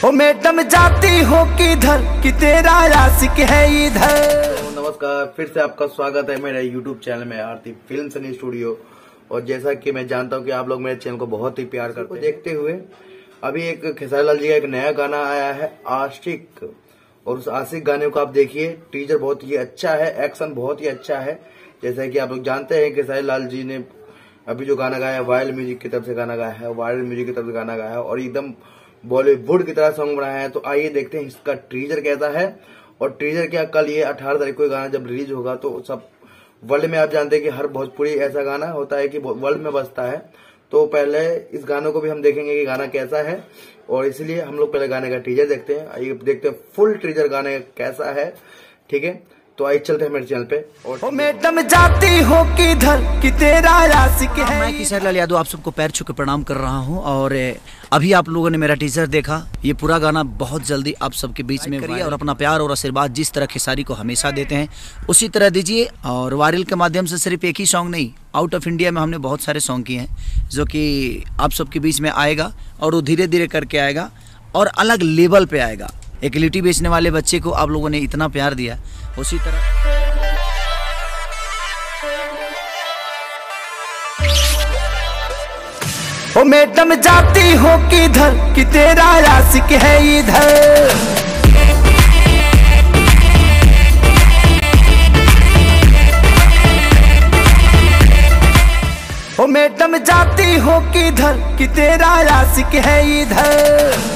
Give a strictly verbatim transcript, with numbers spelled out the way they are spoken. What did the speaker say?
ओ madam जाती हो किधर कि तेरा आशिक है इधर। नमस्कार, फिर से आपका स्वागत है मेरे यूट्यूब चैनल में आरती फिल्म सनी स्टूडियो। और जैसा कि मैं जानता हूं कि आप लोग मेरे चैनल को बहुत ही प्यार करते हैं, देखते हुए अभी एक खेसारी लाल जी का एक नया गाना आया है आशिक। और उस आशिक गाने को आप देखिए, टीजर बहुत ही अच्छा है, एक्शन बहुत ही अच्छा है। जैसा कि आप लोग जानते हैं खेसारी लाल जी ने अभी जो गाना गाया है वायरल म्यूजिक की तरफ से गाना गाया है, वायरल म्यूजिक की तरफ से गाना गाया है और एकदम बॉलीवुड की तरह सॉन्ग बनाया है। तो आइए देखते हैं इसका टीजर कैसा है। और टीजर क्या, कल ये अठारह तारीख को गाना जब रिलीज होगा तो सब वर्ल्ड में, आप जानते हैं कि हर भोजपुरी ऐसा गाना होता है कि वर्ल्ड में बजता है। तो पहले इस गानों को भी हम देखेंगे कि गाना कैसा है, और इसलिए हम लोग पहले गाने का टीजर देखते हैं। आइए देखते हैं फुल टीजर गाने कैसा है, ठीक है। तो आइए चलते हैं मेरे चैनल पे। और मैडम जाती हो किधर कि तेरा आशिक है। मैं खेसारी लाल यादव आप सबको पैर छू के प्रणाम कर रहा हूं। और अभी आप लोगों ने मेरा टीजर देखा, ये पूरा गाना बहुत जल्दी आप सबके बीच में करिए और अपना प्यार और आशीर्वाद जिस तरह खेसारी को हमेशा देते हैं उसी तरह दीजिए। और वायरल के माध्यम से सिर्फ एक ही सॉन्ग नहीं, आउट ऑफ इंडिया में हमने बहुत सारे सॉन्ग किए हैं जो कि आप सबके बीच में आएगा और वो धीरे धीरे करके आएगा और अलग लेवल पे आएगा। एक लिट्टी बेचने वाले बच्चे को आप लोगों ने इतना प्यार दिया, उसी तरह ओ मैडम जाती हो किधर कि तेरा आशिक है इधर। ओ मैडम जाती हो किधर कि तेरा आशिक है इधर।